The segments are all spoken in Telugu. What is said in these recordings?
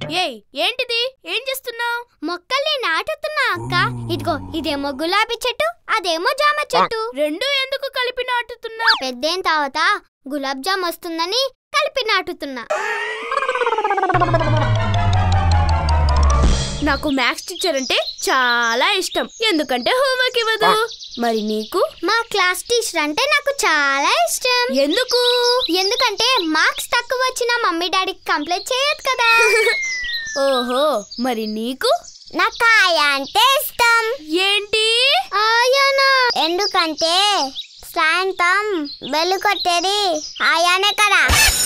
ఏయ్ ఏంటిది? ఏం చేస్తున్నావు? మొక్కల్ని నాటుతున్నా అక్క. ఇదిగో ఇదేమో గులాబీ చెట్టు, అదేమో జామ చెట్టు. రెండు ఎందుకు కలిపి నాటుతున్నా? పెద్దయిన తర్వాత గులాబ్ జామ్ వస్తుందని కలిపి నాటుతున్నా. నాకు మ్యాథ్స్ టీచర్ అంటే చాలా ఇష్టం, ఎందుకంటే హోంవర్క్ ఇవ్వదు. మరి నీకు? మా క్లాస్ టీచర్ అంటే నాకు చాలా ఇష్టం. ఎందుకు? ఎందుకంటే మార్క్స్ తక్కువ వచ్చినా మమ్మీ డాడీకి కంప్లైంట్ చేయొద్దు కదా. ఓహో, మరి నీకు? నాకు ఆయా అంటే ఇష్టం. ఏంటి ఆయానా? ఎందుకంటే సాయంత్రం బెల్లు కొట్టేది ఆయానే కదా.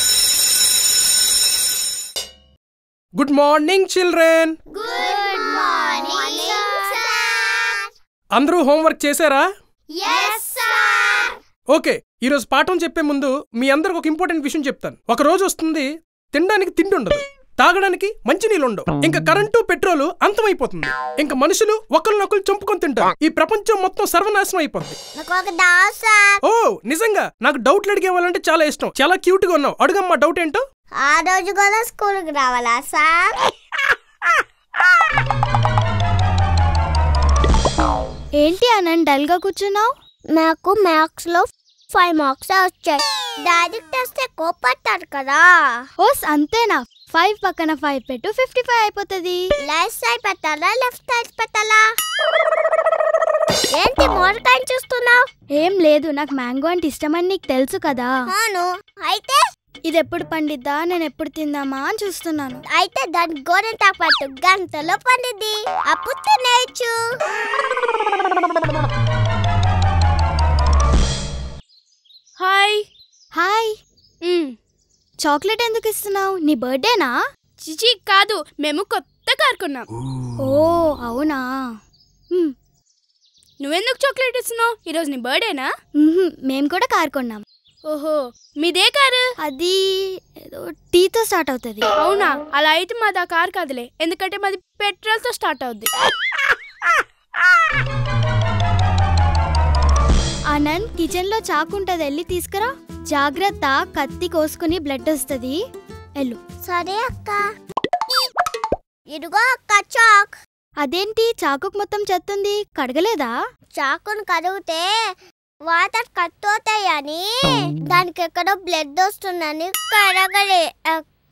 Good morning children. Good morning sir. అందరూ హోంవర్క్ చేశారా? yes sir. ఓకే, ఈరోజు పాఠం చెప్పే ముందు మీ అందరికి ఒక ఇంపార్టెంట్ విషయం చెప్తాను. ఒక రోజు వస్తుంది తినడానికి తిండి ఉండదు, తాగడానికి మంచినీళ్ళు ఉండవు, ఇంకా కరెంటు పెట్రోలు అంతమైపోతుంది, ఇంకా మనుషులు ఒకరినొకరు చంపుకొని తింటారు. ఈ ప్రపంచం మొత్తం సర్వనాశనం అయిపోతుంది. ఓ నిజంగా? నాకు డౌట్లు అడిగేవాళ్ళంటే చాలా ఇష్టం. చాలా క్యూట్ గా ఉన్నావు. అడుగమ్మా డౌట్ ఏంటో. ఆ రోజు కూడా స్కూల్కి రావాలా సార్? ఏంటి అనంత డల్ గా కూర్చున్నావు? నాకు మ్యాథ్స్ లో 5 మార్క్స్ వచ్చాయి. డాడీ టెస్ట్ కోపడతారు కదా. ఓస్ అంతేనా? 5 పక్కన 5 పెట్టు, 55 అయిపోతుంది. లెఫ్ట్ సైడ్ పెట్టాలా లెఫ్ట్ సైడ్ పెట్టాలా? ఏంటి మోరకాయ చూస్తున్నావు? ఏం లేదు, నాకు మ్యాంగో అంటే ఇష్టమని నీకు తెలుసు కదా. అవును, అయితే ఇది ఎప్పుడు పండిద్దా, నేను ఎప్పుడు తిందామా అని చూస్తున్నాను. అయితే దాని గోరంతా పట్టు, గంటలో పండిద్ది, అప్పుడు తినేయచ్చు. హాయ్. హాయ్. చాక్లెట్ ఎందుకు ఇస్తున్నావు? నీ బర్త్డేనా? చిచి కాదు, మేము కొత్త కార్ కొన్నాం. ఓ అవునా. నువ్వెందుకు చాక్లెట్ ఇస్తున్నావు? ఈరోజు నీ బర్త్డేనా? మేము కూడా కార్ కొన్నాం. ఓహో, మీదే కారు? అది ఏదో టీతో స్టార్ట్ అవుతుంది. అవునా? అలా అయితే మాది ఆ కార్ కాదులే, ఎందుకంటే మాది పెట్రోల్ తో స్టార్ట్ అవుద్ది. ఆనంద్, కిచెన్ లో చాకు ఉంటది, వెళ్ళి తీసుకురా. జాగ్రత్త, కత్తి కోసుకుని బ్లడ్ వస్తుంది. ఎల్లు. సరే అక్క. ఇదిగో అక్క చాక్. అదేంటి చాకుకు మొత్తం చెత్తుంది, కడగలేదా? చాకును కడిగితే వాటర్ కట్ అవుతాయని, దానికి ఎక్కడో బ్లడ్ వస్తుందని కడగలే అక్క.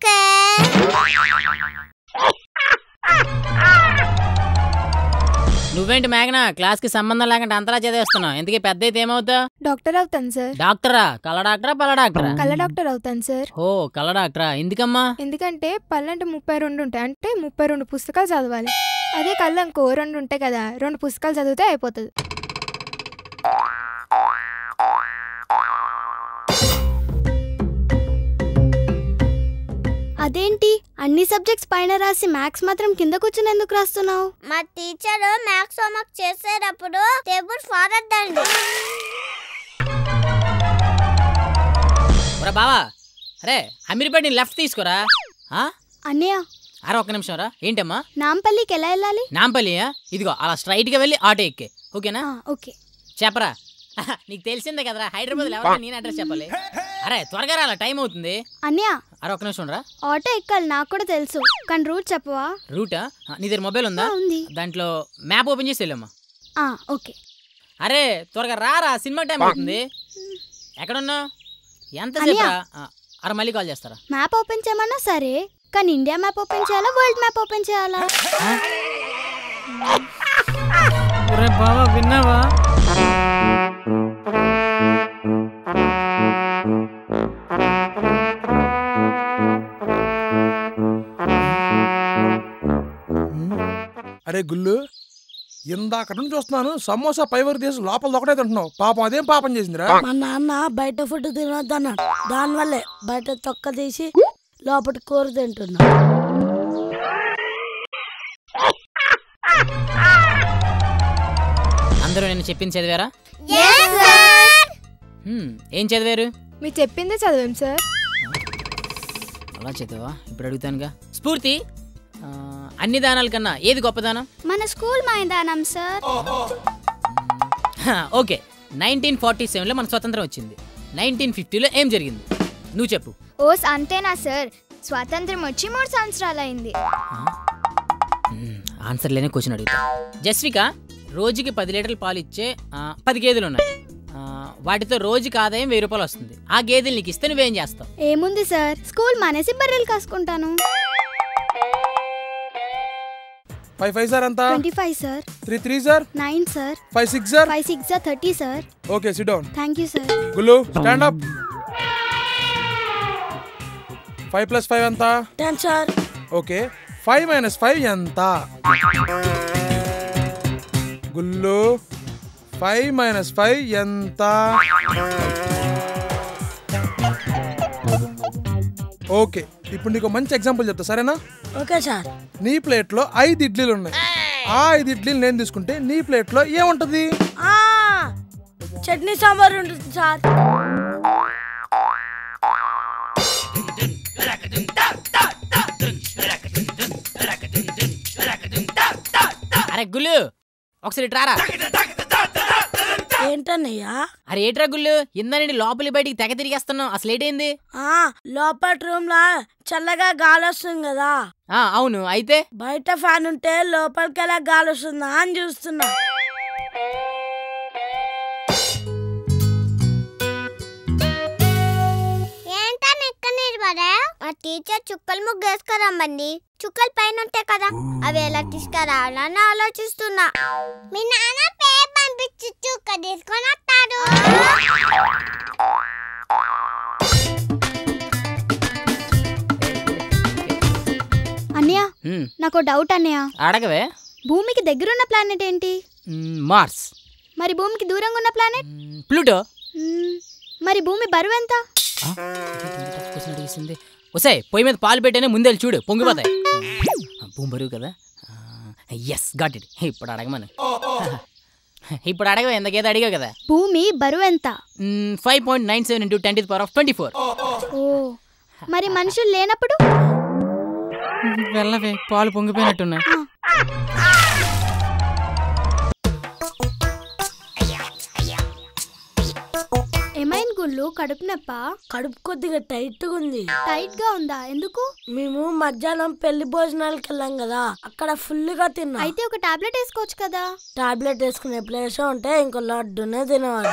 నువ్వేంటి మేఘనా, క్లాస్ కి సంబంధం లేకుండా అంతలా చదివేస్తున్నావు? ఎందుకు పెద్ద అయితే ఏమవుతా? డాక్టర్ అవుతాను సార్. డాక్టరా? కళ్ళ డాక్టరా పళ్ళ డాక్టరా? కళ్ళ డాక్టర్ అవుతాను సార్. ఓ కళ్ళ డాక్టరా? ఎందుకమ్మా? ఎందుకంటే పళ్ళంటే 32 ఉంటాయి, అంటే 32 పుస్తకాలు చదవాలి. అదే కళ్ళు ఇంకో 2 ఉంటాయి కదా, 2 పుస్తకాలు చదివితే అయిపోతుంది. అదేంటి అన్ని సబ్జెక్ట్స్ పైన రాసి మ్యాథ్స్ మాత్రం కింద కూర్చుని ఎందుకు రాస్తున్నావు? మా టీచర్ మ్యాథ్స్ హోంవర్క్ చేసేటప్పుడు టేబుల్ ఫారద్దండి. బావా, అరే అమీర్పేట లెఫ్ట్ తీసుకోరా. అన్నయ్య అరే ఒక్క నిమిషం రా. ఏంటమ్మా? నాంపల్లికి ఎలా వెళ్ళాలి? నాంపల్లియా? ఇదిగో అలా స్ట్రైట్ గా వెళ్ళి ఆటో ఎక్కే. ఓకేనా? ఓకే. చెప్పరా. నీకు తెలిసిందే కదరా, హైదరాబాద్ ఎవరైనా నేను అడ్రస్ చెప్పాలి. అరే త్వరగా రా, టైం అవుతుంది. అన్నయ్య అరే ఒక్క నిమిషం రా. ఆటో ఎక్కాలి, నాకు కూడా తెలుసు, కానీ రూట్ చెప్పవా? రూటా? నీ దగ్గర మొబైల్ ఉందా? ఉంది. దాంట్లో మ్యాప్ ఓపెన్ చేసి వెళ్ళమ్మా. ఓకే. అరే త్వరగా రారా, సినిమా టైం అవుతుంది. ఎక్కడున్నా? ఎంతసేపు రా? అరే మళ్ళీ కాల్ చేస్తారా? మ్యాప్ ఓపెన్ చేయమన్నా సరే, కానీ ఇండియా మ్యాప్ ఓపెన్ చేయాలా, వరల్డ్ మ్యాప్ ఓపెన్ చేయాలా? బావా విన్నావా? అరే గుల్లు, ఇందాక నుంచి చూస్తున్నాను సమోసా పైవరు తీసి లోపల ఒకటే తింటున్నావు. పాపం అదేం పాపం చేసిందిరా? మా నాన్న బయట ఫుడ్ తినొద్దన్నాడు, దానివల్లే బయట తొక్క తీసి లోపల కూర తింటున్నా. అందరూ నేను చెప్పింది చదివారా? ఏం చదివారు? మీరు చెప్పిందే చదివాం సార్. అలా చదివా? ఇప్పుడు అడుగుతానుగా. స్ఫూర్తి, అన్ని దానాల కన్నా ఏది గొప్పదానం? మన స్కూల్ మైదానం సార్. ఓకే, 1947లో మన స్వతంత్రం వచ్చింది. 1950లో ఏం జరిగింది నువ్వు చెప్పు. ఓస్ అంతేనా సార్? స్వాతంత్రం వచ్చి 3 సంవత్సరాలు అయింది. ఆన్సర్ లేని క్వశ్చన్ అడుగుతా. జస్విక, రోజుకి 10 లీటర్లు పాలు ఇచ్చే 10 గేదెలు ఉన్నాయి. వాటితో రోజుకి ఆదాయం 1000 రూపాయలు వస్తుంది. ఆ గేదెలు నీకు ఇస్తే నువ్వేం చేస్తావు? ఏముంది సార్, స్కూల్ మానేసి బర్రెలు కాసుకుంటాను. 5 5 సార్ అంతా 25 సార్. 3 3 sir 9 sir. 5 6 sir 5 6 sir 30 sir. Okay sit down. Thank you sir. Gullu stand up. 5 + 5 ఎంత? 10 సార్. ఓకే 5 - 5 ఎంత? గుల్లు 5 - 5 ఎంత? ఓకే ఇప్పుడు నీకు మంచి ఎగ్జాంపుల్ చెప్తా సరేనా? Okay sir. నీ ప్లేట్లో 5 ఇడ్లీలు ఉన్నాయి. ఆ 5 ఇడ్లీలు నేను తీసుకుంటే నీ ప్లేట్లో ఏముంటది? చట్నీ సాంబార్ ఉంటుంది సార్. అరే గుల్లు, ఒకసారి ట్రారా. ఏంటన్నయ్యా? అరే ఏట్రా గుల్లు, ఇందని లోపలి బయటికి తెగ తిరిగేస్తున్నావు, అసలు ఏటైంది? లోపల రూమ్ లా చల్లగా గాలి వస్తుంది కదా. అవును, అయితే బయట ఫ్యాన్ ఉంటే లోపలికి ఎలా గాలి వస్తుందా అని చూస్తున్నా. ఏంటని ఎక్కడ నిలబడా? ఆ టీచర్ చుక్కలు ముగ్గేసుకురమ్మంది. చుక్కలు పైన ఉంటాయి కదా, అవి ఎలా తీసుకురావాలని ఆలోచిస్తున్నా. మీ నాన్న పేరు పంపించి చుక్క తీసుకొని వస్తాడు. అన్నయ్య, నాకు డౌట్ అన్నయ్య. అడగవే. భూమికి దగ్గరున్న ప్లానెట్ ఏంటి? మార్స్. మరి భూమికి దూరంగా ఉన్న ప్లానెట్? ప్లూటో. మరి భూమి బరువు ఎంత? వసే పొయ్యి మీద పాలు పెట్టేనే ముందే చూడు, పొంగిపోతాయి. భూమి బరువు కదా. Yes got it. ఇప్పుడు అడగమను. ఇప్పుడు అడగవే, ఎంతకేదో అడిగావు కదా. భూమి బరువు ఎంత? 5.97 × 10⁻²4. ఓ, మరి మనుషులు లేనప్పుడు? వెళ్ళవే, పాలు పొంగిపోయినట్టున్నాయి. ఏమైంది గుళ్ళు, కడుపు నొప్ప? కడుపు కొద్దిగా టైట్ గా ఉంది. టైట్ గా ఉందా? ఎందుకు? మేము మధ్యాహ్నం పెళ్లి భోజనాలకు వెళ్ళాం కదా, అక్కడ ఫుల్ గా తిన్నా. అయితే ఒక టాబ్లెట్ వేసుకోవచ్చు కదా. టాబ్లెట్ వేసుకునే ప్లేస్ ఉంటే ఇంకో లడ్డునే తినేవాడు.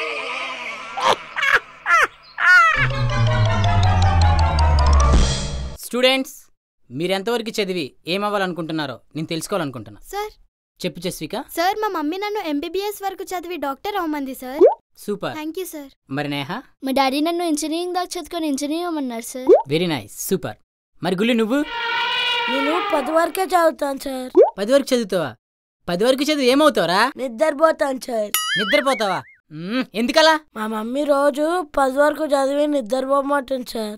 స్టూడెంట్స్, మీరు ఎంతవరకు చదివి ఏమవ్వాలనుకుంటున్నారో నేను తెలుసుకోవాలనుకుంటున్నా. సార్. చెప్పు జస్విక. సార్, మా మమ్మీ నన్ను MBBS వరకు చదివి డాక్టర్ అవ్వమంది sir. Super. Thank you sir. మరి నేహా? మా డాడీ నన్ను ఇంజనీరింగ్ దాకా చదువుకొని ఇంజనీర్ అవ్వమన్నారు సార్. Very nice, super. మరి గుల్లి నువ్వు? నేను 10 వరకే చదువుతాను సార్. 10 వరకు చదువుతావా? 10 వరకు చదివి ఏమవుతావరా? నిద్రపోతాను సార్. నిద్రపోతావా? ఎందుకలా? మా మమ్మీ రోజు 10 వరకు చదివి నిద్రపోమంటుంది సార్.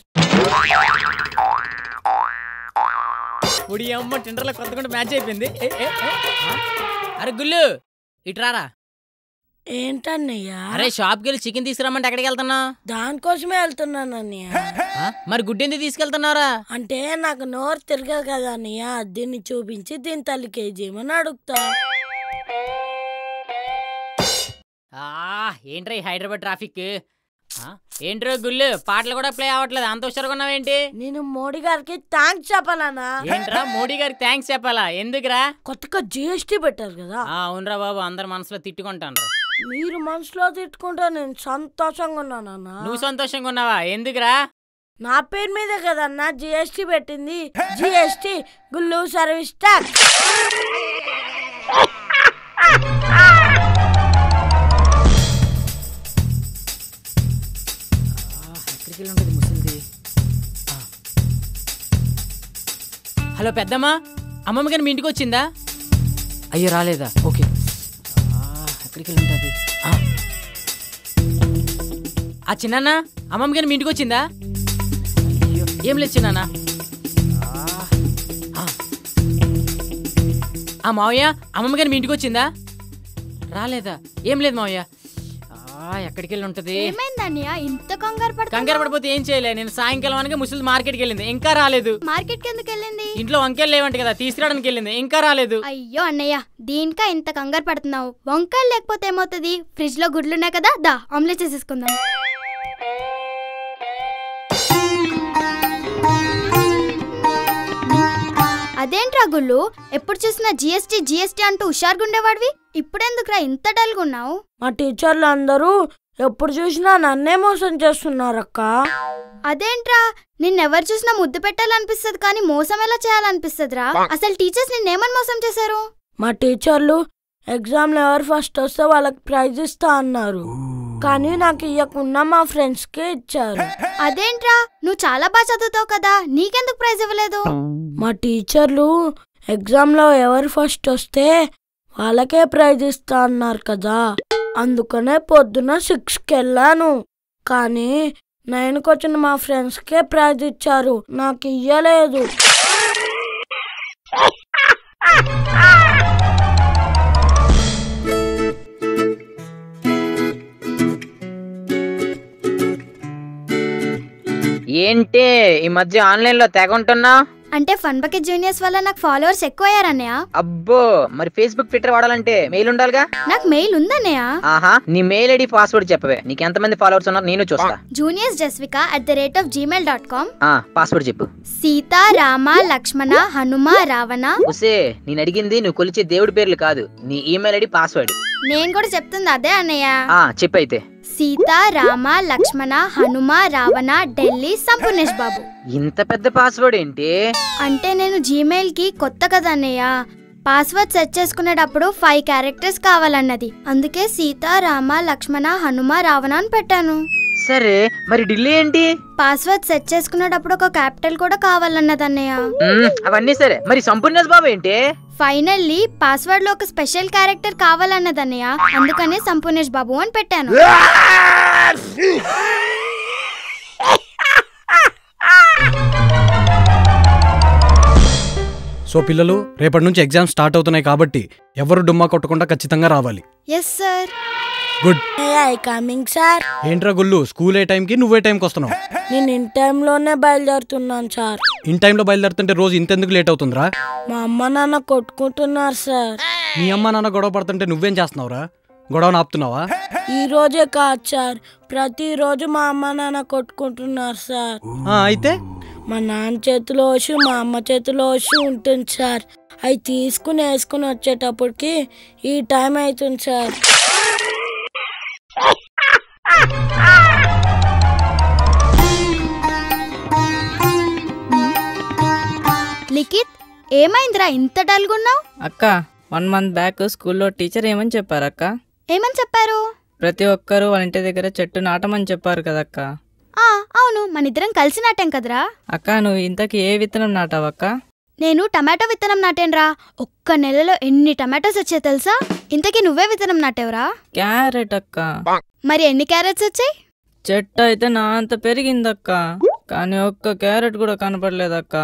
ఉడి అమ్మ టెండర్లో కొత్తగా మ్యాచ్ అయిపోయింది. అరే గుల్లు, ఇట్రారా. ఏంటన్నయ్యా? అరే షాప్కి వెళ్ళి చికెన్ తీసుకురామంటే ఎక్కడికి వెళ్తున్నా? దానికోసమే వెళ్తున్నాను అన్నయ్య. మరి గుడ్డెందుకు తీసుకెళ్తున్నారా? అంటే నాకు నోరు తిరగదు కదా అన్నయ్య, దీన్ని చూపించి దీని తల్లి కేజీమని అడుగుతా. ఏంట్రా హైదరాబాద్ ట్రాఫిక్? ఏంట్రో గుల్లు, పాటలు కూడా ప్లే అవ్వట్లేదు, అంత హుషారుగా ఉన్నావేంటి? నేను మోడీ గారికి థ్యాంక్స్ చెప్పాలన్నా. ఏంట్రా మోడీ గారికి థ్యాంక్స్ చెప్పాలా? ఎందుకురా? కొత్తగా GST పెట్టారు కదా. అవునరా బాబు, అందరు మనసులో తిట్టుకుంటాను. మీరు మనసులో తిట్టుకుంటా, నేను సంతోషంగా ఉన్నానన్నా. నువ్వు సంతోషంగా ఉన్నావా? ఎందుకురా? నా పేరు మీదే కదన్నా GST పెట్టింది. GST Gullu service tax. Hello పెద్దమ్మా, అమ్మమ్మ గారు మీ ఇంటికి వచ్చిందా? అయ్యో రాలేదా? ఓకే. ఎక్కడికి వెళ్ళి ఉంటుంది? ఆ చిన్న అమ్మమ్మ గారు మీ ఇంటికి వచ్చిందా? అయ్యో ఏం లేదు చిన్న. మావయ్య, అమ్మమ్మ గారు మీ ఇంటికి వచ్చిందా? రాలేదా? ఏం లేదు మావయ్య. ఎక్కడికి వెళ్ళి ఉంటది? ఇంత కంగారు పడిపోతే ఏం చేయలే. నేను సాయంకాలం అనగా ముసలి మార్కెట్కి వెళ్ళింది, ఇంకా రాలేదు. మార్కెట్కి ఎందుకు వెళ్ళింది? ఇంట్లో వంకాయలు లేవంట కదా, తీసుకురావడానికి వెళ్ళింది, ఇంకా రాలేదు. అయ్యో అన్నయ్య, దీనికా ఇంత కంగారు పడుతున్నావు? వంకాయలు లేకపోతే ఏమవుతుంది? ఫ్రిడ్జ్ లో గుడ్లున్నాయి కదా, దా ఆమ్లెట్ చేసేసుకుందాం. అదేంట్రా గుళ్ళు, ఎప్పుడు చూసినా జిఎస్టీ జిఎస్టీ అంటూ హుషారుగుండేవాడివి, ఇప్పుడెందుకురా ఇంత డల్గున్నావు? మా టీచర్లు అందరూ ఎప్పుడు చూసినా నన్నే మోసం చేస్తున్నారక్క. అదేంట్రా, నిన్నెవరు చూసినా ముద్దు పెట్టాలనిపిస్తుంది కానీ మోసం ఎలా చేయాలనిపిస్తుందిరా? అసలు టీచర్స్ నిన్నేమని మోసం చేశారు? మా టీచర్లు ఎగ్జామ్లో ఎవరు ఫస్ట్ వస్తే వాళ్ళకి ప్రైజ్ ఇస్తా అన్నారు, కానీ నాకు ఇవ్వకుండా మా ఫ్రెండ్స్కే ఇచ్చారు. అదేంట్రా, నువ్వు చాలా బాగా చదువుతావు కదా, నీకెందుకు ప్రైజ్ ఇవ్వలేదు? మా టీచర్లు ఎగ్జామ్లో ఎవరు ఫస్ట్ వస్తే వాళ్ళకే ప్రైజ్ ఇస్తా అన్నారు కదా, అందుకనే పొద్దున 6కి వెళ్ళాను, కానీ 9కి వచ్చిన మా ఫ్రెండ్స్కే ప్రైజ్ ఇచ్చారు, నాకు ఇయ్యలేదు. ఏంటి ఈ మధ్య ఆన్లైన్ లో తెగ ఉంటున్నా? అంటే ఫన్ బకెట్ జూనియర్స్ వల్ల నాకు ఫాలోవర్స్ ఎక్కువ అయ్యారన్నయ్య. అబ్బో, మరి ఫేస్బుక్ ట్విట్టర్ వాడాలంటే మెయిల్ ఉండాలిగా? నాకు మెయిల్ ఉందన్నయ్య. ఆహా, నీ మెయిల్ ఐడి పాస్వర్డ్ చెప్పవే, నీకు ఎంతమంది ఫాలోవర్స్ ఉన్నారు నేను చూస్తా. juniorjasvika@gmail.com. పాస్వర్డ్ చెప్పు. సీత రామ లక్ష్మణ హనుమ రావణ. ఉసే, నేను అడిగింది నువ్వు కొలిచే దేవుడి పేర్లు కాదు, నీ ఈమెయిల్ ఐడి పాస్వర్డ్. నేను కూడా చెప్తుంది అదే అన్నయ్య. చెప్పైతే. సీత రామ లక్ష్మణ హనుమ రావణ ఢిల్లీ సంపూర్ణేష్ బాబు. ఇంత పెద్ద పాస్వర్డ్ ఏంటి? అంటే నేను జీమెయిల్ కి కొత్త కదా అన్నయ్య, పాస్వర్డ్ సెట్ చేసుకునేటప్పుడు 5 క్యారెక్టర్స్ కావాలన్నది, అందుకే సీత రామ లక్ష్మణ హనుమ రావణ అని పెట్టాను. సరే, మరి ఢిల్లీ ఏంటి? పాస్వర్డ్ సెట్ చేసుకునేటప్పుడు ఒక క్యాపిటల్ కూడా కావాలన్నది అన్నయ్య. అవన్నీ సరే, మరి సంపూర్ణేష్ బాబు ఏంటి? ఫైనల్లీ పాస్వర్డ్ లో ఒక స్పెషల్ క్యారెక్టర్ కావాలన్నది అన్నయ్య, అందుకనే సంపూర్ణేష్ బాబు అని పెట్టాను. సో పిల్లలు, రేపటి నుంచి ఎగ్జామ్ స్టార్ట్ అవుతున్నాయి కాబట్టి ఎవరు డుమ్మా కొట్టకుండా ఖచ్చితంగా రావాలి. Yes sir. Good. Coming sir. ఏంట్రా గుళ్ళు, స్కూల్ ఏ టైంకి నువ్వే టైంకి వస్తున్నావు? నేను ఇన్ టైంలోనే బయలుదేరుతున్నాను సార్. ఇన్ టైంలో బయలుదేరుతుంటే రోజు ఇంతెందుకు లేట్ అవుతుందిరా? మా అమ్మ నాన్న కొట్టుకుంటున్నారు సార్. మీ అమ్మ నాన్న గొడవ పడుతుంటే నువ్వేం చేస్తున్నావురా? గొడవను ఆపుతున్నావా? ఈ రోజే కాదు సార్, ప్రతిరోజు మా అమ్మ నాన్న కొట్టుకుంటున్నారు సార్. అయితే మా నాన్న చేతిలో వచ్చి మా అమ్మ చేతిలో వచ్చి ఉంటుంది సార్, అవి తీసుకుని వేసుకుని వచ్చేటప్పటికి ఈ టైం అవుతుంది సార్. లిఖిత్, ఏమైందిరా ఇంత డల్గున్నావు? అక్క, 1 month బ్యాక్ స్కూల్లో టీచర్ ఏమని చెప్పారు అక్క? ఏమని చెప్పారు? ప్రతి ఒక్కరూ వాళ్ళ ఇంటి దగ్గర చెట్టు నాటమని చెప్పారు కదక్క. అవును, మనిద్దరం కలిసి నాటాం కదరా. అక్క, నువ్వు ఇంతకీ ఏ విత్తనం నాటావక్క? నేను టమాటో విత్తనం నాటేనరా. ఒక్క నెలలో ఎన్ని టమాటోస్ వచ్చాయి తెలుసా? ఇంతకీ నువ్వే విత్తనం నాటేవరా? క్యారెట్ అక్క. మరి ఎన్ని క్యారెట్స్ వచ్చాయి? చెట్టు అయితే నా అంత పెరిగిందక్క, కానీ ఒక్క క్యారెట్ కూడా కనపడలేదక్క.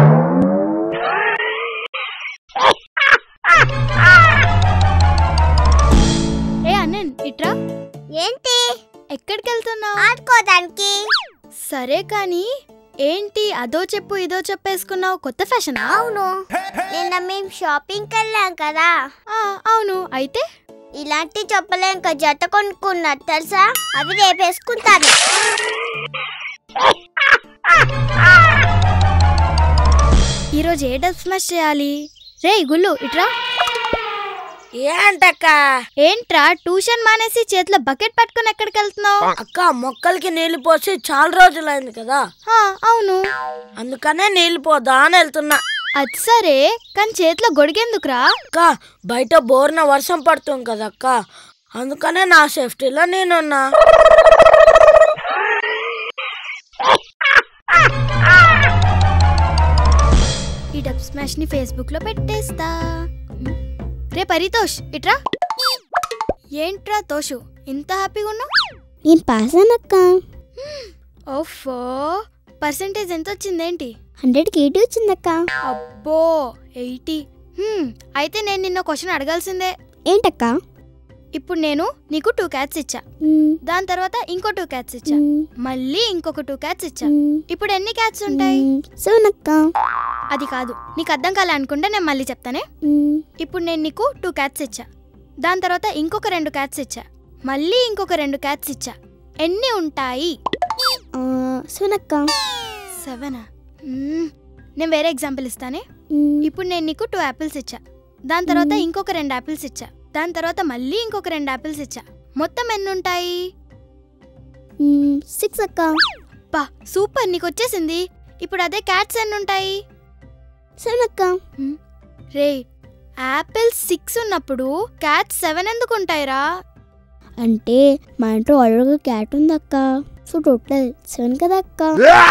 ఏ అన్నన్, ఇట్రా. ఏంటి? ఎక్కడికి వెళ్తున్నావు? ఆడుకోవడానికి. సరే కానీ ఏంటి అదో చెప్పు ఇదో చెప్పేసుకున్నావు, కొత్త ఫ్యాషనా? అవును, నిన్న మేము షాపింగ్కి వెళ్ళాం కదా. అవును, అయితే ఇలాంటి చెప్పలే ఇంకా జట్ట కొనుక్కున్నారు తెలుసా, అవి రేపు వేసుకుంటాను. ఈరోజు ఏ డబ్ స్మాష్ చేయాలి? రే గుల్లు, ఇట్రా. ఏంటక్క? ఏంట్రా ట్యూషన్ మానేసి చేతిలో బకెట్ పట్టుకుని ఎక్కడికి వెళ్తున్నావు? అక్క, మొక్కలకి నీళ్లు పోసి చాలా రోజులైంది కదా. అవును, అందుకనే నీళ్లు పోదా అని వెళ్తున్నా. అది సరే, కానీ చేతిలో గొడిగేందుకురా? అక్క, బయట బోర్న వర్షం పడుతుంది కదా అక్క, అందుకనే నా సేఫ్టీలో నేనున్నా. ఈ డబ్ స్మాష్ ని ఫేస్బుక్ లో పెట్టేస్తా. రే పరితోష్, ఇట్రా. ఏంట్రా తోషు, ఇంత హ్యాపీగా ఉన్నావు? నేను పాస్ అన్నక్క. ఓఫో, పర్సెంటేజ్ ఎంత వచ్చిందేంటి? 100కి 80 వచ్చిందక్క. అబ్బో 80. అయితే నేను నిన్న క్వశ్చన్ అడగాల్సిందే. ఏంటక్క? ఇప్పుడు నేను నీకు 2 క్యాట్స్ ఇచ్చా, దాని తర్వాత ఇంకో 2 క్యాట్స్ ఇచ్చా, మళ్ళీ ఇంకొక 2 క్యాట్స్ ఇచ్చా. ఇప్పుడు ఎన్ని క్యాట్స్ ఉంటాయి? సోనక్క. అది కాదు, నీకు అర్థం కాలే అనుకుంటే నేను మళ్ళీ చెప్తానే. ఇప్పుడు నేను నీకు 2 క్యాట్స్ ఇచ్చా, దాని తర్వాత ఇంకొక 2 క్యాట్స్ ఇచ్చా, మళ్ళీ ఇంకొక 2 క్యాట్స్ ఇచ్చా. ఎన్ని ఉంటాయి? సోనక్క. 7. నేను వేరే ఎగ్జాంపుల్ ఇస్తానే. ఇప్పుడు నేను నీకు 2 యాపిల్స్ ఇచ్చా, దాని తర్వాత ఇంకొక 2 యాపిల్స్ ఇచ్చా, దాని తర్వాత మళ్ళీ ఇంకొక 2 యాపిల్స్ ఇచ్చా. మొత్తం ఎన్ని ఉంటాయి? 6 అక్క. పా సూపర్, నీకు వచ్చేసింది. ఇప్పుడు అదే క్యాట్స్ ఎన్ని ఉంటాయి? 7 అక్క. రే, యాపిల్స్ 6 ఉన్నప్పుడు క్యాట్స్ 7 ఎందుకు ఉంటాయిరా? అంటే మా ఇంట్లో ఆల్రెడీ క్యాట్ ఉంది అక్క. సో టోటల్ 7 కదా అక్క.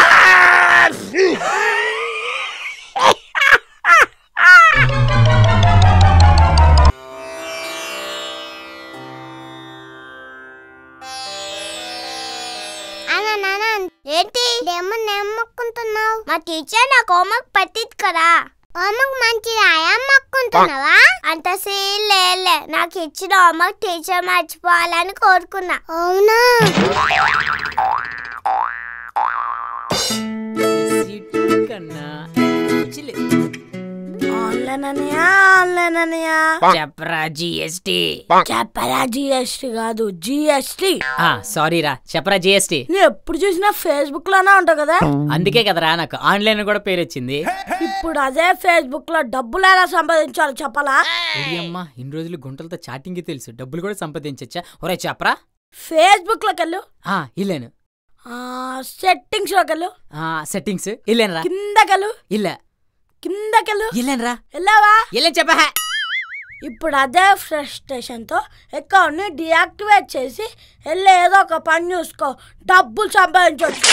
ఏంటి నమ్మకుంటున్నావు? మా టీచర్ నాకు హోంవర్క్ పట్టింది కదా. హోంవర్క్ మంచిది అమ్మకుంటున్నావా? అంత సీన్ లేలే, నాకు ఇచ్చిన హోంవర్క్ టీచర్ మర్చిపోవాలని కోరుకున్నా. అవునా? చెప్పరా జిఎస్టీ? చెప్పరా జిఎస్టీ కాదు, జిఎస్టీ. సారీ రా, చెప్పరా జిఎస్టీ. నువ్వు ఎప్పుడు చూసినా ఫేస్బుక్ లోనే ఉంటావు కదా, అందుకే కదరా నాకు ఆన్లైన్ కూడా పేరు వచ్చింది. ఇప్పుడు అదే ఫేస్బుక్ లో డబ్బులు ఎలా సంపాదించాలో చెప్పాలా? అమ్మా, ఇన్ని రోజులు గుంటలతో చాటింగ్ తెలుసు, డబ్బులు కూడా సంపాదించచ్చా? ఒరే చెప్పరా. ఫేస్బుక్ లోకి వెళ్ళు. ఇల్లేను. సెట్టింగ్స్ లోకి వెళ్ళు. సెట్టింగ్స్ ఇల్లేనరా. కిందకెళ్ళు. ఇల్ల కిందకెళ్ళు. ఇల్లేనరా. వెళ్ళావా? ఇల్లేని చెప్పా. ఇప్పుడు అదే ఫ్రస్ట్రేషన్ తో అకౌంట్ ని డియాక్టివేట్ చేసి వెళ్ళి ఏదో ఒక పని చూసుకో, డబ్బులు సంపాదించవచ్చు.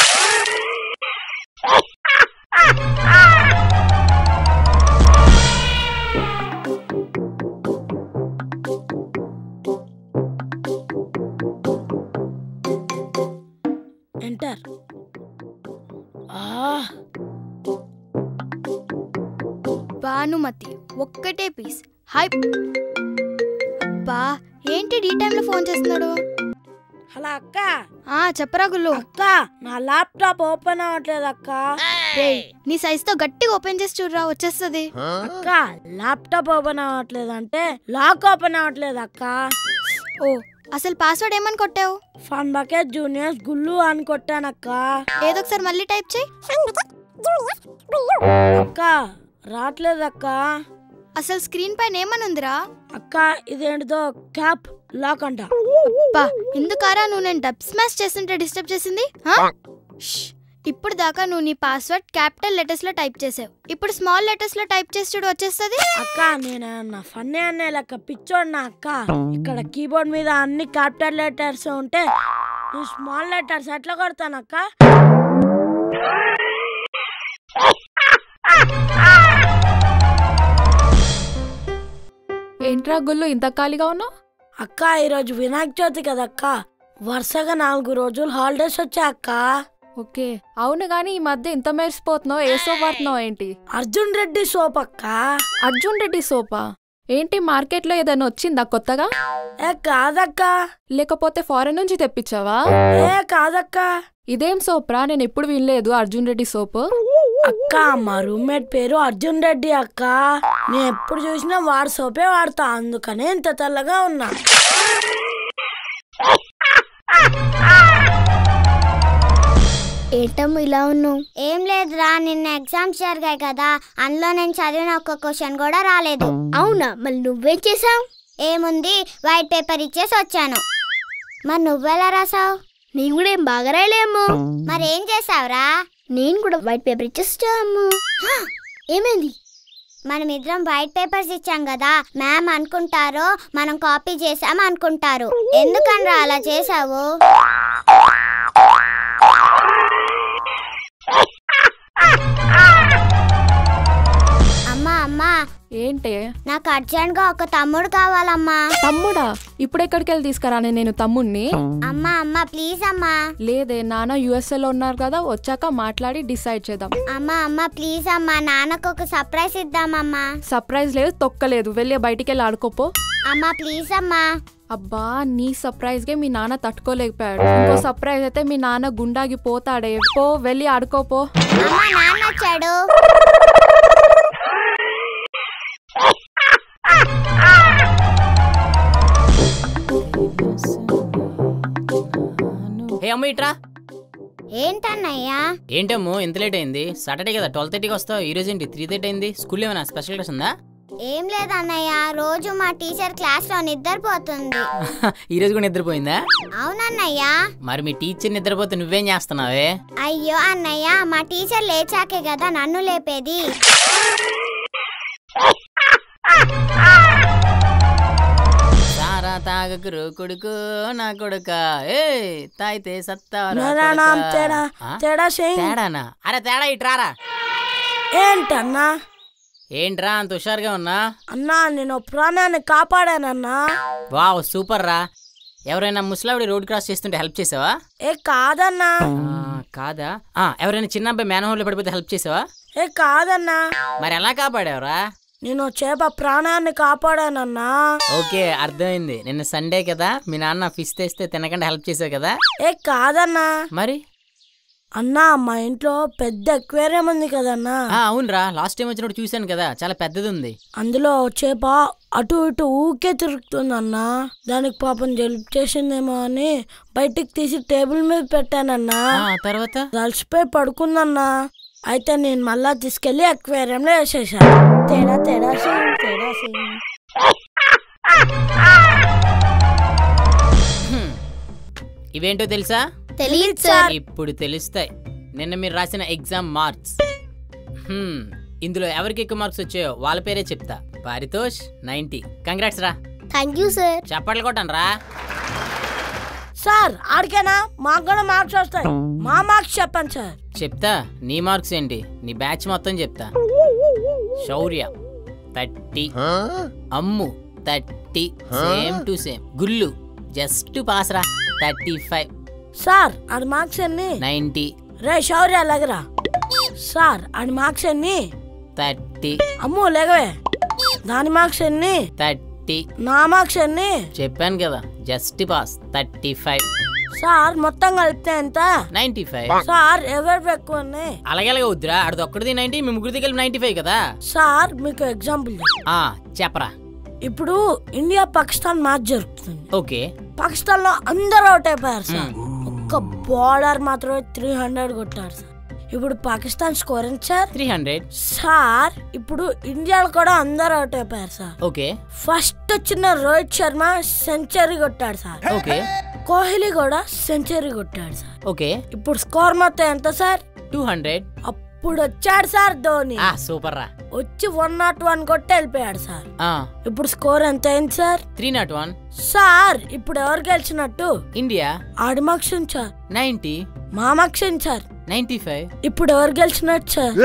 ఎంటర్. భానుమతి ఒక్కటే పీస్. హాయ్. అబ్బా, ఏంటి ఈ టైంలో ఫోన్ చేస్తున్నాడు? హలో అక్క. చెప్పరా గుల్లు. అక్క, నా ల్యాప్టాప్ ఓపెన్ అవ్వట్లేదు అక్క. నీ సైజ్ తో గట్టిగా ఓపెన్ చేసి చూడరా, వచ్చేస్తుంది. అక్క, ల్యాప్టాప్ ఓపెన్ అవ్వట్లేదు అంటే లాక్ ఓపెన్ అవ్వట్లేదు అక్క. ఓ, అసలు పాస్వర్డ్ ఏమని కొట్టావు? ఫన్ బకెట్ జూనియర్స్ గుల్లు అని కొట్టానక్క. ఏదో ఒకసారి మళ్ళీ టైప్ చేయి. అక్క, రావట్లేదక్క. అసలు స్క్రీన్ పైన ఏమని ఉందిరా? అక్క, ఇదేంటిదో క్యాప్ లాక్ అంట. ఎందుకారా నువ్వు నేను డబ్ స్మాష్ చేస్తుంటే డిస్టర్బ్ చేసింది? ఇప్పుడు దాకా నువ్వు నీ పాస్వర్డ్ క్యాపిటల్ లెటర్స్ లో టైప్ చేసావు, ఇప్పుడు స్మాల్ లెటర్స్ లో టైప్ చేసి చూడు, వచ్చేస్తుంది. అక్క, నేను ఫన్నీ అనే లెక్క పిచ్చోడినా అక్క. ఇక్కడ కీబోర్డ్ మీద అన్ని క్యాపిటల్ లెటర్స్ ఉంటే నేను స్మాల్ లెటర్స్ ఎట్లా కొడతానక్క? ఏంట్రా గుల్లు ఇంత ఖాళీగా ఉన్నావు? అక్క, ఈరోజు వినాయక చవితి కదక్క, వరుసగా 4 రోజులు హాలిడేస్ వచ్చా అక్క. ఓకే, అవును గాని ఈ మధ్య ఇంత మెరిసిపోతున్నావు, ఏ సోప్ వాడుతున్నావు ఏంటి? అర్జున్ రెడ్డి సోప్ అక్క. అర్జున్ రెడ్డి సోపా? ఏంటి మార్కెట్ లో ఏదైనా వచ్చిందా కొత్తగా? కాదక్క. లేకపోతే ఫారెన్ నుంచి తెప్పించావా? కాదక్క. ఇదేం సోప్రా, నేను ఎప్పుడు వినలేదు అర్జున్ రెడ్డి సోప్. అక్క, మా రూమ్మేట్ పేరు అర్జున్ రెడ్డి అక్క. నేను ఎప్పుడు చూసినా వాడు సోపే వాడతా, అందుకనే ఇంత తెల్లగా ఉన్నా. ఏంటమ్మ ఇలా ఉన్నావు? ఏం లేదురా, నిన్న ఎగ్జామ్స్ జరిగాయి కదా, అందులో నేను చదివిన ఒక్క క్వశ్చన్ కూడా రాలేదు. అవునా? మళ్ళీ నువ్వేం చేసావు? ఏముంది, వైట్ పేపర్ ఇచ్చేసి వచ్చాను. మరి నువ్వెలా రాసావు? నేను కూడా ఏం బాగా రాయలేము. మరేం చేసావురా? నేను కూడా వైట్ పేపర్ ఇచ్చేస్తాము. ఏమైంది? మనం ఇద్దరం వైట్ పేపర్స్ ఇచ్చాం కదా, మ్యామ్ అనుకుంటారో మనం కాపీ చేసాం అనుకుంటారు. ఎందుకనరా అలా చేసావు? అమ్మా అమ్మా, ఏంటే? నాకు అర్జెంట్ గా ఒక తమ్ముడు కావాలమ్మా. తమ్ముడా? ఇప్పుడెక్కడికి వెళ్ళి తీసుకురానే నేను తమ్ముడిని? అమ్మా అమ్మా ప్లీజ్ అమ్మా. లేదే, నాన్న USA లో ఉన్నారు కదా, వచ్చాక మాట్లాడి డిసైడ్ చేద్దాం. అమ్మా అమ్మా ప్లీజ్ అమ్మా, నాన్నకు ఒక సర్ప్రైజ్ ఇద్దామమ్మా. సర్ప్రైజ్ లేదు, తొక్కలేదు, వెళ్ళి బయటికి వెళ్ళి ఆడుకోపో. అమ్మా ప్లీజ్ అమ్మా. అబ్బా, నీ సర్ప్రైజ్ గా మీ నాన్న తట్టుకోలేకపోయాడు, ఇంకో సర్ప్రైజ్ అయితే మీ నాన్న గుండాగి పోతాడే. పో, వెళ్ళి ఆడుకోపో. అమ్మా, నాన్న వచ్చాడు. ఏంటన్నయ్యా? ఏంటమ్మో ఇంత లేట్ అయింది? సాటర్డే కదా 12:30కి వస్తావు, ఈ రోజు ఏంటి 3:30 అయింది? స్కూల్ ఏమైనా స్పెషల్ క్లాస్ ఉందా? ఏం లేదన్నయ్య, రోజు మా టీచర్ క్లాస్ లో నిద్రపోతుంది. ఈ రోజు కూడా నిద్రపోయిందా? అవునన్నయ్య. మరి మీ టీచర్ నిద్రపోతే నువ్వేం చేస్తున్నావే? అయ్యో అన్నయ్య, మా టీచర్ లేచాకే కదా నన్ను లేపేది. సారా తాగకురు కొడుకు నా కొడుక, ఏ తాయితే తేడానా? అరే తేడా ఇట్రారా. ఏంటన్నా? ఏంట్రా అంత హుషారుగా ఉన్నా? అన్నా నేను ప్రాణాన్ని కాపాడానన్నా. వావ్ సూపర్ రా. ఎవరైనా ముసలావిడి రోడ్ క్రాస్ చేస్తుంటే హెల్ప్ చేసావా? ఏ కాదన్నా. కాదా? ఎవరైనా చిన్న అబ్బాయి మేనహోల్లో పడిపోతే హెల్ప్ చేసావా? ఏ కాదన్నా. మరి ఎలా కాపాడావురా? నేను చేప ప్రాణాన్ని కాపాడానన్నా. ఓకే అర్థమైంది. నిన్న సండే కదా, మీ నాన్న ఫిష్ తెస్తే తినకుండా హెల్ప్ చేసావు కదా? ఏ కాదన్నా. మరి అన్నా మా ఇంట్లో పెద్ద అక్వేరియం ఉంది కదన్నా. అవునరా, లాస్ట్ టైం వచ్చినప్పుడు చూశాను కదా, చాలా పెద్దది ఉంది. అందులో చేప అటు ఇటు ఊకే తిరుగుతుందన్నా. దానికి పాపం జలుబు చేసిందేమో అని బయటికి తీసి టేబుల్ మీద పెట్టానన్నా. తర్వాత అలసిపోయి పడుకుందన్నా. అయితే నేను మళ్ళా తీసుకెళ్లి అక్వేరియంలో వేసేసాను. తేడా తేడా తేడా. ఇవేంటో తెలుసా? తెలియదు సార్. ఇప్పుడు తెలుస్తాయి. నిన్న మీరు రాసిన ఎగ్జామ్ మార్క్స్. ఇందులో ఎవరికి ఎక్కువ మార్క్స్ వచ్చాయో వాళ్ళ పేరే చెప్తా. పారితోష్ 90. కంగ్రాట్స్ రా. Thank you sir. చప్పట్లు కొట్టండి రా. సార్ ఆడికేనా? మాకు కూడా మార్క్స్ వస్తాయి. మా మార్క్స్ చెప్పండి సార్. చెప్తా. నీ మార్క్స్ ఏంటి, నీ బ్యాచ్ మొత్తం చెప్తా. Shaurya 30, Ammu 30, same to same. Gullu just pass రా 35. సార్ ఆడి మార్క్స్ ఎన్ని? 90. రే శౌర్య లగరా. సార్ ఆడి మార్క్స్ ఎన్ని? 30. అమ్ము లేగవే. దాని మార్క్స్ ఎన్ని? 30. నా మార్క్స్ ఎన్ని? చెప్పాను కదా, జస్ట్ పాస్ 35. సార్ మొత్తం కలిపితే ఎంత? 95. సార్ ఎవరు ఎక్కువ ఉన్నాయి? అలాగే వద్దురా, ఆడిది ఒక్కడిది 90, మీ ముగ్గురిది కలిపి 95 కదా. సార్ మీకు ఎగ్జాంపుల్ చెప్పరా. ఇప్పుడు ఇండియా పాకిస్తాన్ మ్యాచ్ జరుగుతుంది. ఓకే. పాకిస్తాన్ లో అందరూ అవుట్ అయిపోయారు సార్. ఒక్క బౌలర్ మాత్రమే 300 కొట్టారు సార్. ఇప్పుడు పాకిస్తాన్ స్కోర్ ఎంత సార్? 300. సార్ ఇప్పుడు ఇండియాలో కూడా అందరూ అవుట్ అయిపోయారు సార్. ఓకే. ఫస్ట్ వచ్చిన రోహిత్ శర్మ సెంచరీ కొట్టాడు సార్. ఓకే. కోహ్లీ కూడా సెంచరీ కొట్టాడు సార్. ఓకే. ఇప్పుడు స్కోర్ మొత్తం ఎంత సార్? 200. ఇప్పుడు వచ్చాడు సార్ ధోని. సూపర్ రా. వచ్చి 101 కొట్టి వెళ్ళిపోయాడు సార్. ఇప్పుడు స్కోర్ ఎంత అయింది సార్? 301. సార్ ఇప్పుడు ఎవరు గెలిచినట్టు? ఇండియా. ఆడి మార్క్స్ సార్ 90. మా మార్క్స్ సార్ 95. ఇప్పుడు ఎవరు గెలిచినట్టు సార్?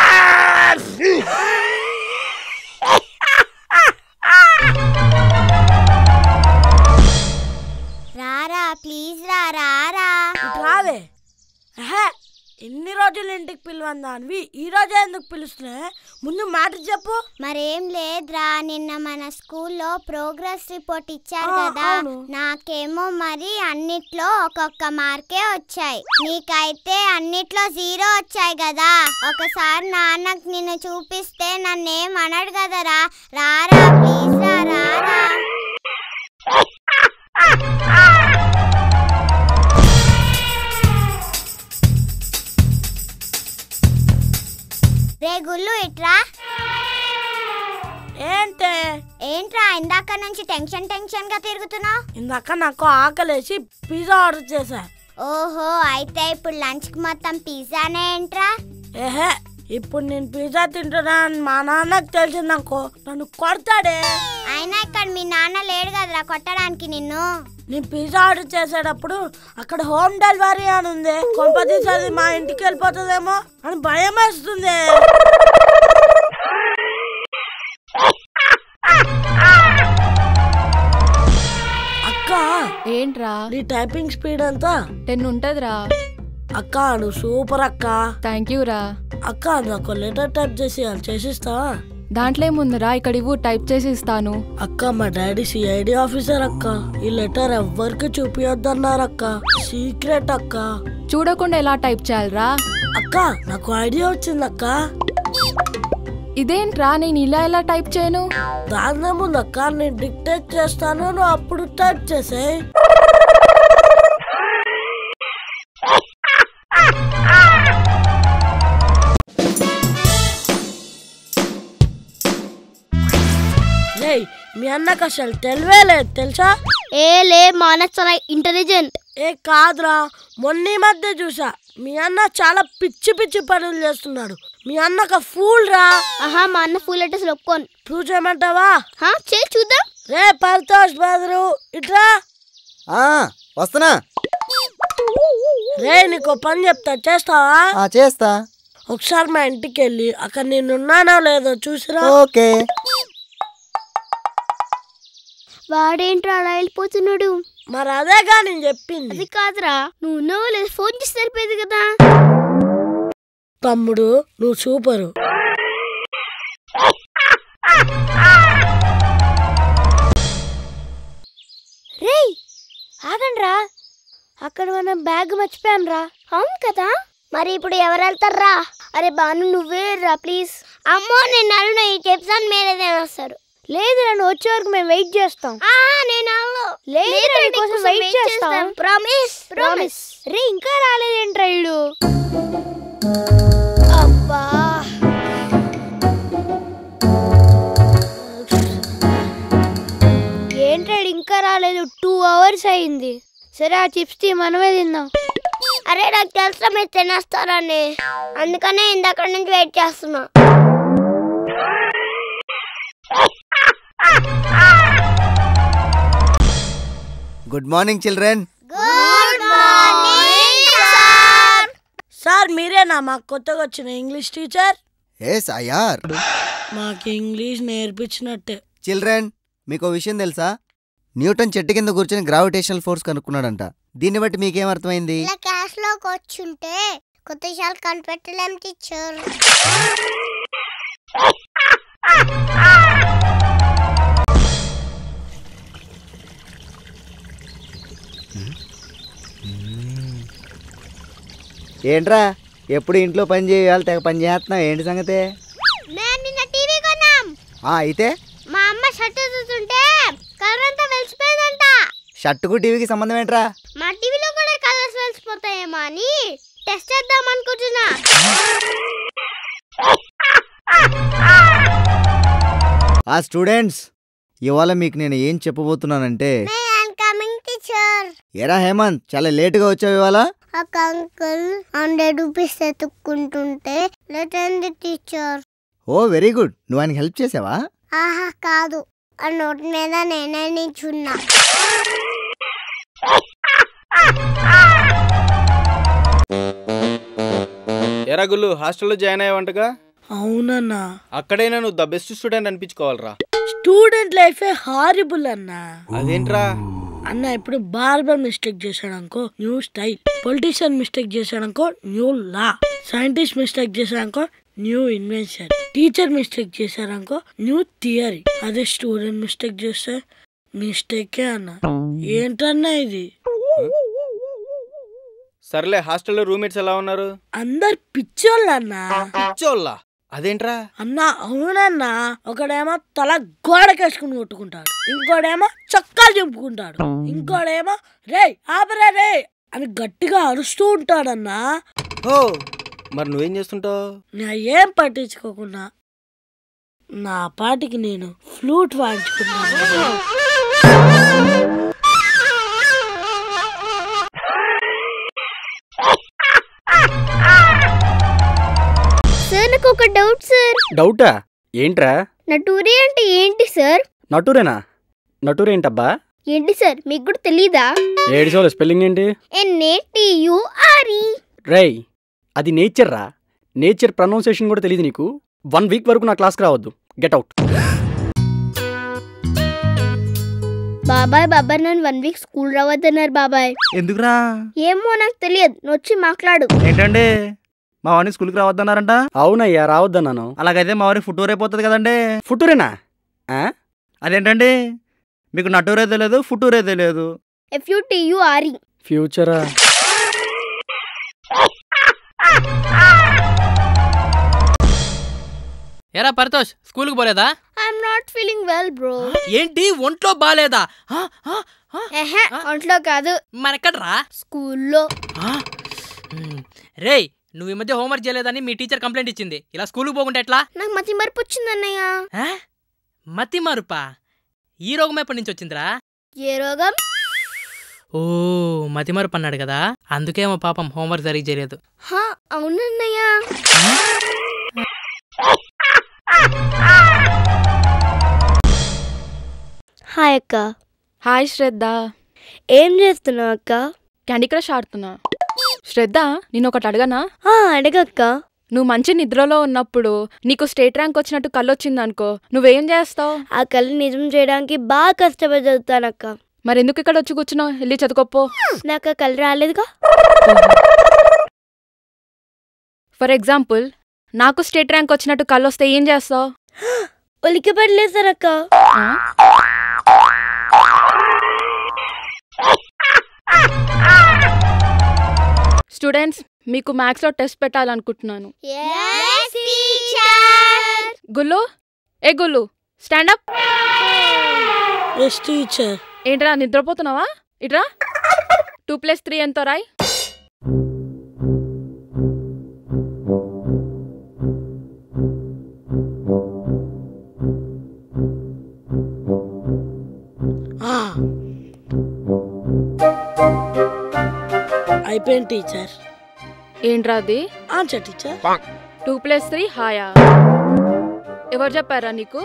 రారా ప్లీజ్ రారా. రావే. ఎన్ని రోజులు ఇంటికి పిలవందానివి ఈ రోజే ఎందుకు పిలుస్తున్నా? ముందు మాట చెప్పు. మరేం లేదురా, నిన్న మన స్కూల్లో ప్రోగ్రెస్ రిపోర్ట్ ఇచ్చారు కదా, నాకేమో మరి అన్నిట్లో ఒక్కొక్క మార్కే వచ్చాయి. నీకైతే అన్నిట్లో 0 వచ్చాయి కదా. ఒకసారి నాన్నకు నిన్ను చూపిస్తే నన్నేం అనడు కదరా. రారా ప్లీజ్ రారా. రే గుల్లు ఇట్రా. ఏంట్రా ఇందాక నుంచి టెన్షన్ గా తిరుగుతున్నావు? ఇందాక నాకు ఆకలేసి పిజ్జా ఆర్డర్ చేశా. ఓహో, అయితే ఇప్పుడు లంచ్ కి మొత్తం పిజ్జానే ఏంట్రా? ఇప్పుడు నేను పిజ్జా తింటున్నా మా నాన్నకు తెలిసిందనుకో నన్ను కొడతాడే. అయినా ఇక్కడ మీ నాన్న లేడు కదరా కొట్టడానికి నిన్ను. నేను పిజ్జా ఆర్డర్ చేసేటప్పుడు అక్కడ హోమ్ డెలివరీ అని ఉంది. కొంపతీసి అది మా ఇంటికి వెళ్ళిపోతుందేమో అని భయం వేస్తుంది. అక్క ఏంట్రా? నీ టైపింగ్ స్పీడ్ ఎంత? 10 ఉంటదిరా. అక్క నువ్వు సూపర్ అక్క. థ్యాంక్ యూ రా. అక్క నాకు లెటర్ టైప్ చేసి చేసిస్తావా? దాంట్లో ఏముందిరా, ఇక్కడ ఇవ్వు, టైప్ చేసి ఇస్తాను. అక్క మా డాడీ సిఐడి ఆఫీసర్ అక్క. ఈ లెటర్ ఎవ్వరికి చూపియొద్దన్నారు అక్క, సీక్రెట్ అక్క. చూడకుండా ఎలా టైప్ చేయాలరా? అక్క నాకు ఐడియా వచ్చింది అక్క. ఇదేంట్రా, నేను ఇలా ఎలా టైప్ చేయను? దాని ముందు అక్క నేను డిక్టేట్ చేస్తాను, నువ్వు అప్పుడు టైప్ చేసే. రేయ్ మీ అన్నకు అసలు తెలివే లేదు తెలుసా? లే మా అన్న చాలా ఇంటెలిజెంట్. కాదురా, మొన్న ఈ మధ్య చూసా మీ అన్న చాలా పిచ్చి పిచ్చి పనులు చేస్తున్నాడు. మీ అన్నక ఫూల్ రా. మా అన్న ఫుల్ లెటర్స్ ఒప్పుకోను. ప్రూవ్ చేయమంటావా? చూద్దాం. రే పర్తోష్ బదురు ఇట్రా. వస్తున్నా. రే నీకు పని చెప్తా, చేస్తావా? చేస్తా. ఒకసారి మా ఇంటికి వెళ్ళి అక్కడ నేనున్నానో లేదో చూసిరా. ఓకే. వాడేంట్రా అలా వెళ్ళిపోతున్నాడు? మరి అదేగా నేను చెప్పింది. అది కాదురా, నువ్వు లేదు ఫోన్ చేసి సరిపోయేది కదా. తమ్ముడు నువ్వు సూపరు. రేయ్ ఆగండ్రా, అక్కడ మనం బ్యాగ్ మర్చిపోయాం రా. అవును కదా, మరి ఇప్పుడు ఎవరు వెళ్తారా? అరే బాను నువ్వే రా ప్లీజ్. అమ్మో నేను అల్లు చెప్తాను, మీరేదే వస్తారు. లేదు నన్ను వచ్చే వరకు మేము వెయిట్ చేస్తాం. నేను వెయిట్ చేస్తాం. ప్రామిస్. రే ఇంకా రాలేదేంట్రా ఇల్లు? అబ్బా ఏంట్రాడు ఇంకా రాలేదు? 2 hours అయింది. సరే ఆ చిప్స్ మనమే తిందాం. అరే నాకు తెలుసా మీరు తినేస్తారని, అందుకనే ఇందాక నుంచి వెయిట్ చేస్తున్నా. Good morning children. Good morning sir. Sir మీరేనా మాకు కొత్తగా వచ్చిన ఇంగ్లీష్ టీచర్? S I R. మాకు ఇంగ్లీష్ నేర్పించినట్టే. చిల్డ్రన్ మీకు విషయం తెలుసా? న్యూటన్ చెట్టు కింద కూర్చొని గ్రావిటేషనల్ ఫోర్స్ కనుక్కున్నాడంట. దీన్ని బట్టి మీకేం అర్థమైంది? ఇలా క్లాస్ లోకి వచ్చుంటే కొత్త విషయాలు కనిపెట్టలేం టీచర్. ఏంట్రా ఎప్పుడు ఇంట్లో పని చేయాలి, తెగ పని చేస్తున్నావు, ఏంటి సంగతి? మేము నిన్న టీవీ కొన్నాం. అయితే మా అమ్మ షర్ట్ చూస్తుంటే కలర్ అంతా వెలిసిపోయిందంట. షర్టుకు టీవీకి సంబంధం ఏంట్రా? మా టీవీలో కూడా కలర్స్ వెలిసిపోతాయేమో అని టెస్ట్ చేద్దాం అనుకుంటున్నా. స్టూడెంట్స్ ఇవాళ మీకు నేను ఏం చెప్పబోతున్నానంటే, ఎరా హేమంత్ చాలా లేటుగా వచ్చావు ఇవాళ. ఒక అంకుల్ 100 రూపీస్ ఎత్తుక్కుంటుంటే లేటండి టీచర్. Oh very good. నువ్వు ఆయనకి హెల్ప్ చేసావా? కాదు, ఆ నోట్ మీద నేనే నిల్చున్నా. ఎరా గుల్లు హాస్టల్లో జాయిన్ అయ్యావంటగా? అవునన్నా. అక్కడైనా నువ్వు ద బెస్ట్ స్టూడెంట్ అనిపించుకోవాలరా. స్టూడెంట్ లైఫే హారిబుల్ అన్నా. అదేంట్రా? అన్న ఇప్పుడు బార్బర్ మిస్టేక్ చేశాడనుకో న్యూ స్టైల్, పొలిటీషియన్ మిస్టేక్ చేశాడనుకో న్యూ లా, సైంటిస్ట్ మిస్టేక్ చేశాడనుకో న్యూ ఇన్వెన్షన్, టీచర్ మిస్టేక్ చేశారనుకో న్యూ థియరీ. అదే స్టూడెంట్ మిస్టేక్ చేస్తే మిస్టేకే అన్న. ఏంటన్నా ఇది? సర్లే, హాస్టల్లో రూమ్మేట్స్ ఎలా ఉన్నారు? అందరు పిచ్చోళ్ళన్నా. పిచ్చోళ్ళా? అదేంట్రా? అన్నా అవునన్నా, ఒకడేమో తల గోడకేసుకుని కొట్టుకుంటాడు, ఇంకోడేమో చొక్కాలు చింపుకుంటాడు, ఇంకోడేమో రే ఆపరా రే అని గట్టిగా అరుస్తూ ఉంటాడన్నా. ఓ మరి నువ్వేం చేస్తుంటావు? నా ఏం పట్టించుకోకుండా నా పాటికి నేను ఫ్లూట్ వాయించుకున్నాను. సార్ నాకు ఒక డౌట్ సార్. డౌటా? ఏంట్రా? నటూరి అంటే ఏంటి సార్? నటూరేనా? నటూరు ఏంటబ్బా? ఏంటి సార్ మీకు కూడా తెలీదా? ఏడిసోల స్పెల్లింగ్ ఏంటి? NATURE. రేయ్ అది నేచర్ రా. నేచర్ ప్రొనౌన్సియేషన్ కూడా తెలియదు నీకు? 1 వీక్ వరకు నా క్లాస్కి రావద్దు. Get out. బాబాయ్ నన్ను 1 వీక్ స్కూల్ రావద్దన్నారు బాబాయ్. ఎందుకురా? ఏమో నాకు తెలియదు, నువ్వు వచ్చి మాట్లాడు. ఏంటండి మా వాడిని స్కూల్కి రావద్దన్నారంట? అవునయ్యా రావద్దన్నాను. అలాగైతే మా వాడికి ఫుటూర్ అయిపోతుంది కదండి. ఫుటూరేనా? అదేంటండి మీకు నటూరే తెలియదు, ఫుటూరే తెలియదు. FUTURE. ఫ్యూచరా? ఎరా పరితోష్ స్కూల్కి పోలేదా? I'm not feeling well bro. ఏంటి ఒంట్లో బాలేదా? ఒంట్లో కాదు, మరెక్కడ్రా? స్కూల్లో. రేయ్ నువ్వు ఈ మధ్య హోంవర్క్ చేయలేదని మీ టీచర్ కంప్లైంట్ ఇచ్చింది. ఇలా స్కూల్కి పోకుంటే ఎట్లా? నాకు మతి మరపు వచ్చింది అన్నయ్య. మతి మరుపా? ఈ రోగం ఎప్పటి నుంచి వచ్చిందిరా? ఏ రోగం? ఓ మతి మరుపు అన్నాడు కదా, అందుకేమో పాపం హోంవర్క్ సరిగ్గా చేయలేదు. అవునన్నయ్య. హాయ్ అక్క. హాయ్ శ్రద్ధ. ఏం చేస్తున్నావు అక్క? క్యాండీ క్రష్ ఆడుతున్నా. శ్రద్ధ, నేను ఒకటి అడగనా? అడగక్క. నువ్వు మంచి నిద్రలో ఉన్నప్పుడు నీకు స్టేట్ ర్యాంక్ వచ్చినట్టు కళ్ళు వచ్చిందనుకో, నువ్వేం చేస్తావు? ఆ కళ్ళు నిజం చేయడానికి బాగా కష్టపడి చదువుతానక్క. మరెందుకు ఇక్కడ వచ్చి కూర్చున్నావు? వెళ్ళి చదువుకోపో. నాకు ఆ కళ్ళు రాలేదుగా. ఫర్ ఎగ్జాంపుల్, నాకు స్టేట్ ర్యాంక్ వచ్చినట్టు కళ్ళు వస్తే ఏం చేస్తావు? ఉలికి పడలేసానక్క. స్టూడెంట్స్, మీకు మ్యాథ్స్ లో టెస్ట్ పెట్టాలనుకుంటున్నాను. గుల్లు, ఏ గుల్లు, స్టాండ్ అప్. ఏంట్రా నిద్రపోతున్నావా? ఇట్రా. 2+3 ఎంతో రాయ్. అయిపోయింది టీచర్. ఏంట్రా అది? Answer teacher. 2+3 హాయా? ఎవరు చెప్పారా నీకు?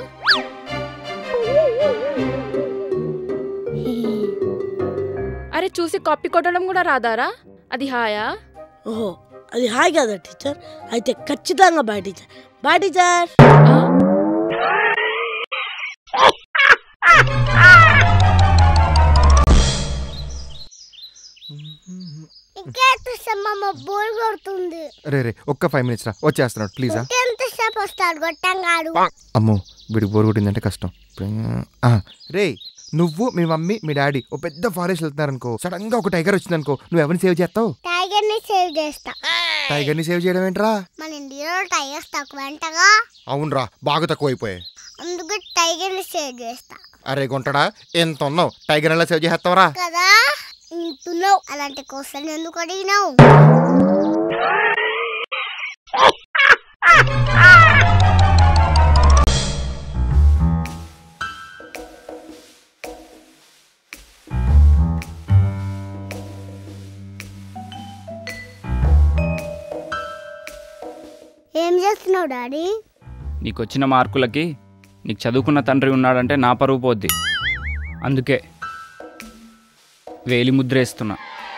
అరే చూసి కాపీ కొట్టడం కూడా రాదారా? అది హాయా? ఓహో, అది హాయ్ కదా టీచర్. అయితే ఖచ్చితంగా బాయ్ టీచర్. Bye teacher. రే ఒక్క 5 minutes రా, వచ్చేస్తున్నాడు ప్లీజ్. ఎంతసేపు వస్తాడు గొట్టంగాడు? అమ్మో వీడికి బోర్ కొట్టిందంటే కష్టం. రే నువ్వు, మీ మమ్మీ, మీ డాడీ ఓ పెద్ద ఫారెస్ట్ వెళ్తున్నారనుకో, సడన్ గా ఒక టైగర్ వచ్చిందనుకో, నువ్వు ఎవరిని సేవ్ చేస్తావు? టైగర్ ని సేవ్ చేస్తా. టైగర్ ని సేవ్ చేయడం ఏంట్రా? మన ఇండియాలో టైగర్స్ తక్కువంటగా. అవునరా, బాగా తక్కువ అయిపోయాయి. అందుకు టైగర్ ని సేవ్ చేస్తా. అరే గుంటడా, ఎంత ఉన్నావు? టైగర్ ఎలా సేవ్ చేస్తావరా? కదా ఇంటున్నావు, అలాంటి క్వశ్చన్ ఎందుకు అడిగినావు? ఏం చేస్తున్నావు డాడీ? నీకు వచ్చిన మార్కులకి నీకు చదువుకున్న తండ్రి ఉన్నాడంటే నా పరువు పోద్ది. అందుకే వేలి ముద్రేస్తున్నా.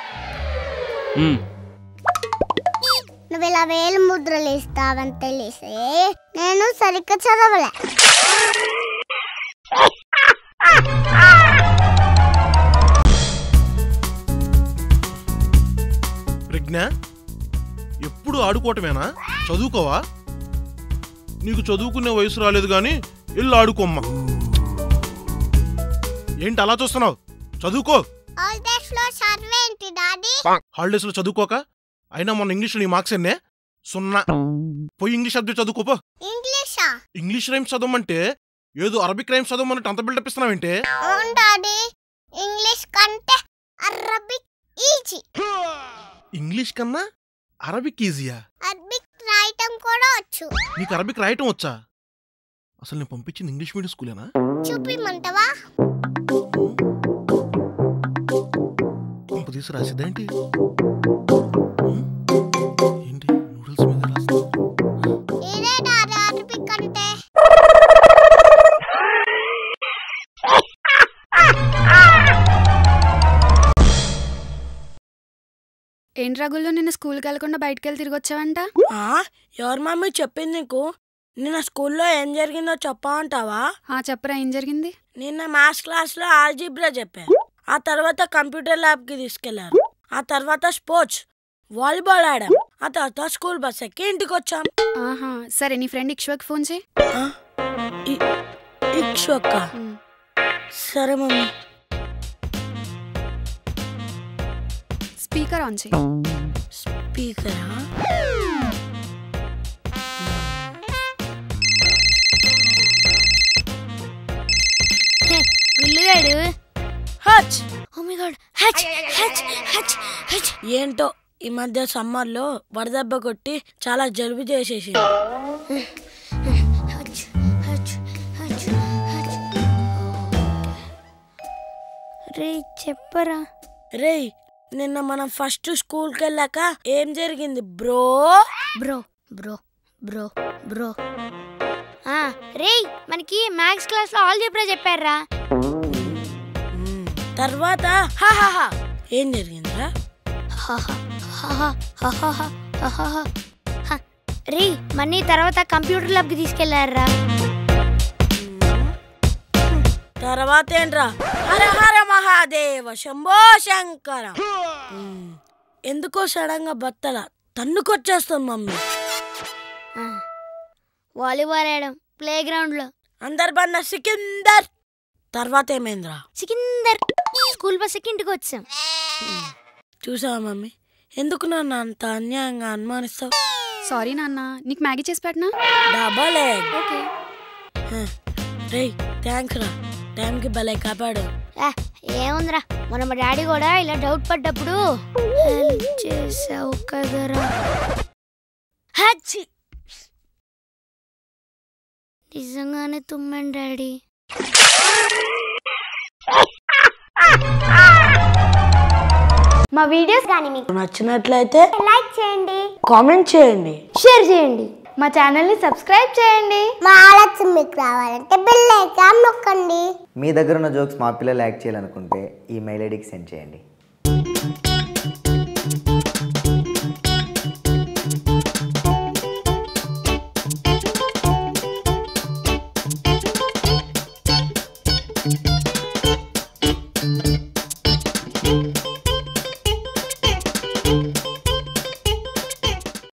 నువ్వు ఇలా వేలు ముద్రలు ఇస్తావని తెలిసే నేను సరిగ్గా చదవలే. ప్రజ్ఞ, ఎప్పుడు ఆడుకోవటమేనా? చదువుకోవా? నీకు చదువుకునే వయసు రాలేదు గాని ఇల్లు ఆడుకోమ్మా. ఏంటి అలా చూస్తున్నావు? చదువుకో. హాలిడేస్ లో చదువుకోక? అయినా మొన్న ఇంగ్లీష్ నీ మార్క్స్ ఎన్నే? 0. పోయి ఇంగ్లీష్ సబ్జెక్ట్ చదువుకోపో. ఇంగ్లీష్ రైమ్స్ చదవమంటే ఏదో అరబిక్ రైమ్స్ చదవమన్నట్టు అంత బిల్డప్ ఇస్తున్నావేంటే? ఇంగ్లీష్ కన్నా అరబిక్ ఈజీయా? నీకు అరబిక్ రాయటం వచ్చా? అసలు నేను పంపించింది ఇంగ్లీష్ మీడియం స్కూలేనా? చూపిమంటావా? తీసి రాసిద్దేంటి? ఏంటి నూడిల్స్ మీద రాస్తా? ఏంటి రఘుల్లో నిన్న స్కూల్కి వెళ్ళకుండా బయటకు వెళ్ళి తిరిగి వచ్చావంట? ఎవరు మమ్మీ చెప్పింది నీకు? నిన్న స్కూల్లో ఏం జరిగిందో చెప్పమంటావా? చెప్పరా, ఏం జరిగింది? నిన్న మ్యాథ్స్ క్లాస్లో ఆల్జీబ్రా చెప్పారు. ఆ తర్వాత కంప్యూటర్ ల్యాబ్కి తీసుకెళ్లారు. ఆ తర్వాత స్పోర్ట్స్ వాలీబాల్ ఆడాం. ఆ తర్వాత స్కూల్ బస్ ఎక్కి ఇంటికి వచ్చాం. సరే, నీ ఫ్రెండ్ ఇక్ష్వాకి ఫోన్ చేయి. ఇక్ష్వాక? సరే మమ్మీ. స్పీకర్ ఆన్ చేయి. స్పీకరా? ఏంటో ఈ మధ్య సమ్మర్లో వడదెబ్బ కొట్టి చాలా జలుబు చేసేసి. చెప్పరా. రేయ్ నిన్న మనం ఫస్ట్ స్కూల్కి వెళ్ళాక ఏం జరిగింది bro? Bro bro bro bro రేయ్ మనకి మ్యాథ్స్ క్లాస్ లో ఆల్జీబ్రా చెప్పారా. తర్వాత ఏం జరిగిందిరా? రేయ్ మనీ తర్వాత కంప్యూటర్ ల్యాబ్ కి తీసుకెళ్లారా. తర్వాత ఏంట్రా? హర హర మహాదేవ శంభో శంకర. ఎందుకో సడన్ గా బత్తల తన్నుకొచ్చేస్తుంది మమ్మీ. వాలీబాల్ ఆడడం ప్లే గ్రౌండ్ లో. అందరు బన్న సికిందర్. తర్వాత ఏమైందిరా? సికిందర్ స్కూల్ బస్ ఎక్కి ఇంటికి వచ్చాం. చూసావా మమ్మీ, ఎందుకు నన్ను అంత అన్యాయంగా అనుమానిస్తావు? సారీ నాన్న, నీకు మ్యాగీ చేసి పెట్టనా? Double egg. ఓకే. రేయ్ థ్యాంక్స్ రా, టైంకి భలే కాపాడు. ఏముందిరా, మన మా డాడీ కూడా ఇలా డౌట్ పడ్డప్పుడు హెల్ప్ చేసావు కదరా. నిజంగానే తుమ్మాను డాడీ. మా వీడియోస్ కానీ మీకు నచ్చినట్లయితే లైక్ చేయండి, కామెంట్ చేయండి, షేర్ చేయండి, మా ఛానల్ని సబ్స్క్రైబ్ చేయండి. మా ఆలోచన మీకు రావాలంటే బెల్ ఐకాన్ నొక్కండి. మీ దగ్గర ఉన్న జోక్స్ మా పిల్లలు యాక్ట్ చేయాలనుకుంటే ఈ మెయిల్ ఐడికి సెండ్ చేయండి. Thank you.